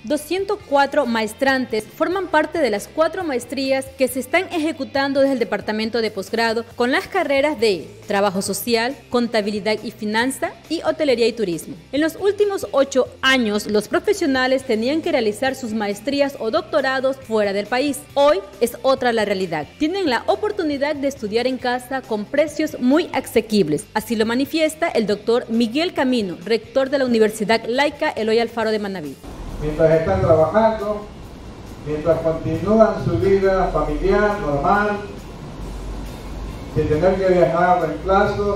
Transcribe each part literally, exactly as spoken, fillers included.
doscientos cuatro maestrantes forman parte de las cuatro maestrías que se están ejecutando desde el Departamento de Posgrado con las carreras de Trabajo Social, Contabilidad y Finanza y Hotelería y Turismo. En los últimos ocho años, los profesionales tenían que realizar sus maestrías o doctorados fuera del país. Hoy es otra la realidad. Tienen la oportunidad de estudiar en casa con precios muy asequibles. Así lo manifiesta el doctor Miguel Camino, rector de la Universidad Laica Eloy Alfaro de Manabí. Mientras están trabajando, mientras continúan su vida familiar, normal, sin tener que viajar a reemplazos,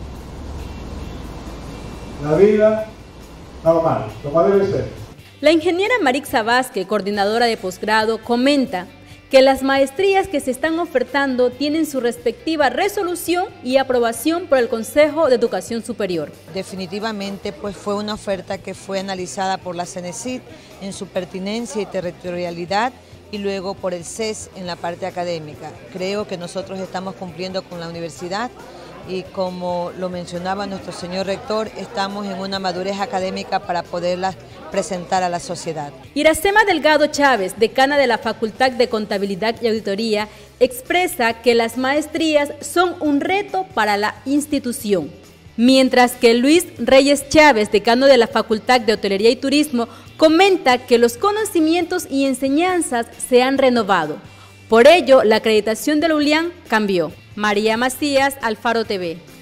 la vida normal, como debe ser. La ingeniera Marixa Vázquez, coordinadora de posgrado, comenta que las maestrías que se están ofertando tienen su respectiva resolución y aprobación por el Consejo de Educación Superior. Definitivamente pues fue una oferta que fue analizada por la CENESID en su pertinencia y territorialidad y luego por el C E S en la parte académica. Creo que nosotros estamos cumpliendo con la universidad y, como lo mencionaba nuestro señor rector, estamos en una madurez académica para poderlas presentar a la sociedad. Iracema Delgado Chávez, decana de la Facultad de Contabilidad y Auditoría, expresa que las maestrías son un reto para la institución, mientras que Luis Reyes Chávez, decano de la Facultad de Hotelería y Turismo, comenta que los conocimientos y enseñanzas se han renovado. Por ello, la acreditación de la U L I A N cambió. María Macías, Alfaro T V.